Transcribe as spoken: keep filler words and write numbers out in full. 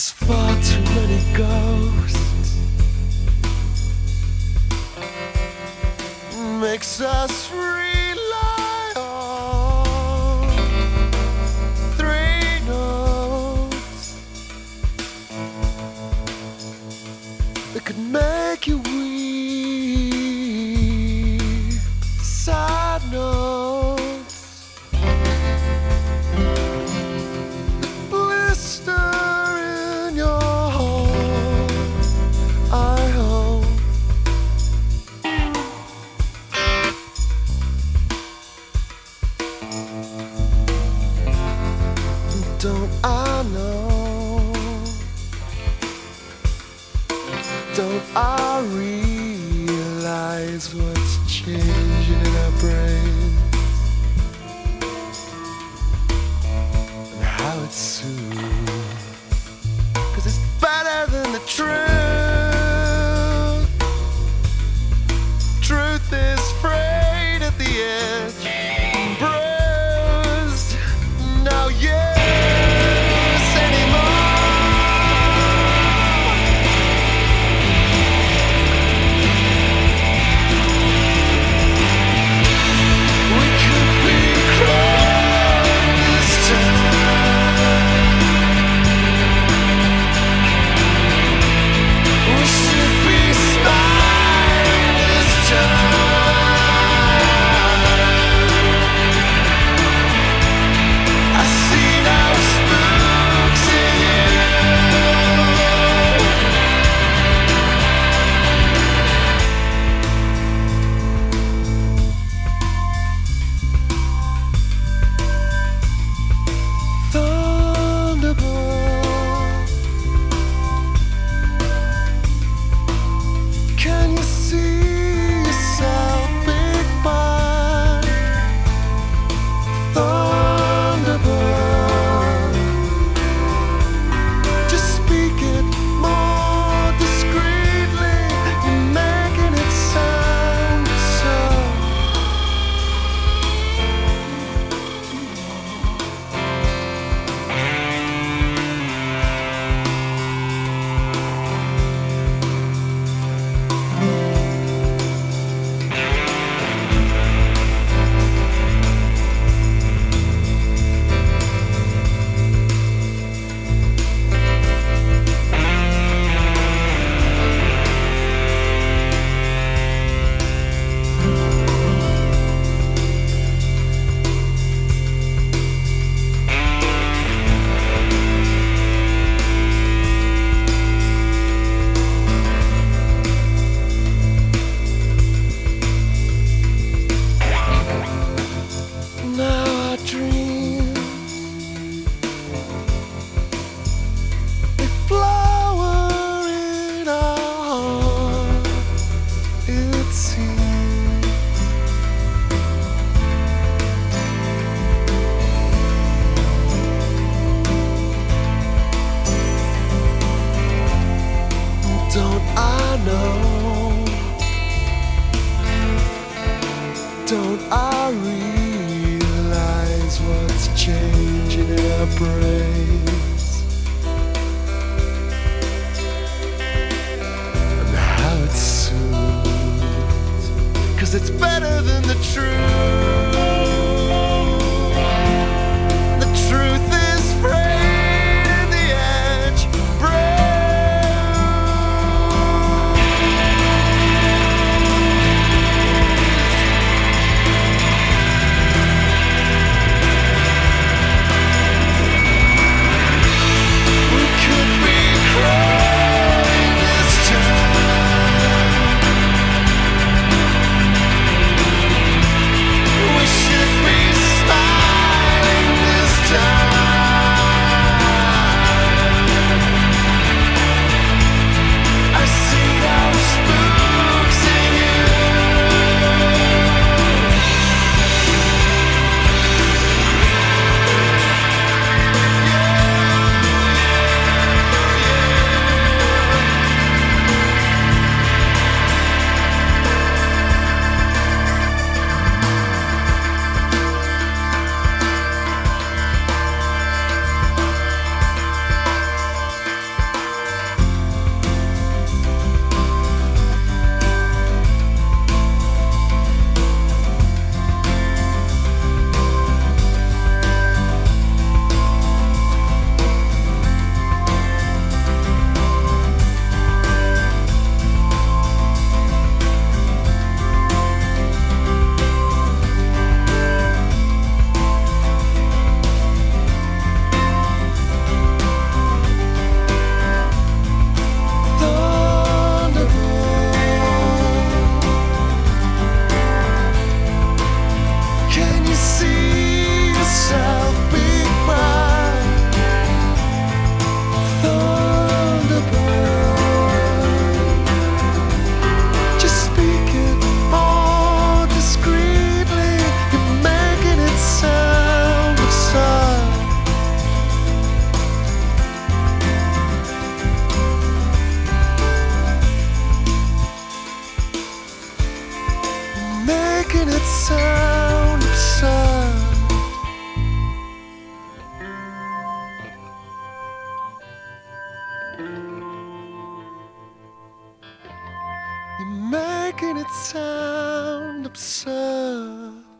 There's far too many ghosts. Makes us rely on three notes that could make you weep. Side notes, blister in your heart, I hope. Don't I know? Don't I realize what's changing in our brains and how it's soothed? 'Cause it's better than the truth. Truth is frayed at the edge, bruised. Now yeah. Don't I know? Don't I realize what's changing in our brains and how it's soothed? 'Cause it's better than the truth. The truth is frayed at the edge, making it sound absurd.